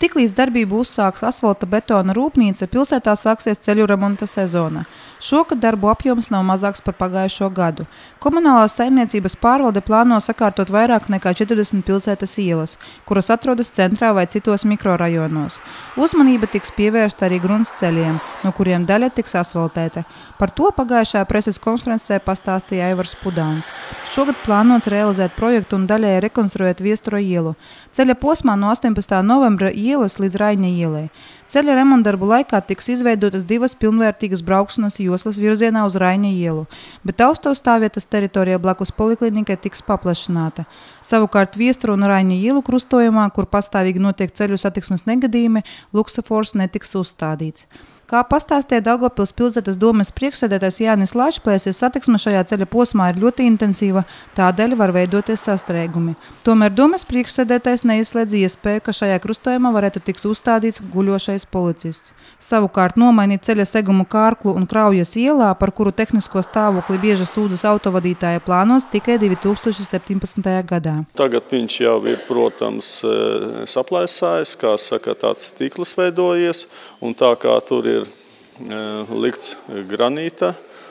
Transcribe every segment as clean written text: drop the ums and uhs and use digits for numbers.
Tiklīdz darbību uzsāks asfalta betona rūpnīca, pilsētā sāksies ceļu remonta sezona. Šogad darbu apjoms nav mazāks par pagājušo gadu. Komunālās saimniecības pārvalde plāno sakārtot vairāk nekā 40 pilsētas ielas, kuras atrodas centrā vai citos mikrorajonos. Uzmanība tiks pievērsta arī gruntsceļiem, no kuriem daļa tiks asfaltēta. Par to pagājušajā preses konferencē pastāstīja Aivars Pudāns. Šogad plānots realizēt projektu un daļai rekonstruēt Viestura ielu. Ceļa posmā no 18. novembra ielas līdz Raiņa ielai. Ceļa remontdarbu laikā tiks izveidotas 2 pilnvērtīgas braukšanas joslas virzienā uz Raiņa ielu, bet autostāvvietas teritorija blakus poliklinikai tiks paplašināta. Savukārt Viestura un Raiņa ielu krustojumā, kur pastāvīgi notiek ceļu satiksmes negadījumi, luksofors netiks uzstādīts. Kā pastāstīja Daugavpils pilsētas domes priekšsēdētājs Jānis Lāčplēsis, satiksme šajā ceļa posmā ir ļoti intensīva, tādēļ var veidoties sastrēgumi. Tomēr domes priekšsēdētājs neizslēdz iespēju, ka šajā krustojumā varētu tikt uzstādīts guļošais policists. Savukārt nomainīt ceļa segumu Kārklu un Kraujas ielā, par kuru tehnisko stāvokli bieži sūdzas autovadītāja, plānos tikai 2017. gadā. Tagad viņš jau ir, protams, saplaisājis, kā saka, tāds tīkls veidojies, un tā kā tur ir likts granīta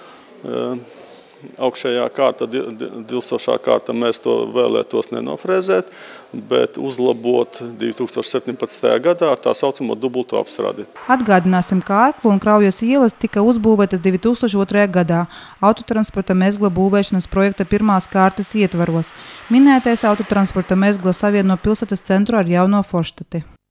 augšējā kārta, dilsošā kārta, mēs to vēlētos nenofrēzēt, bet uzlabot 2017. gadā ar tā saucamo dubultu apstrādi. Atgādināsim, ka Ārklu un Kraujas ielas tika uzbūvētas 2002. gadā autotransporta mezgla būvēšanas projekta pirmās kārtas ietvaros. Minētais autotransporta mezgla savieno pilsētas centru ar Jauno Forštati.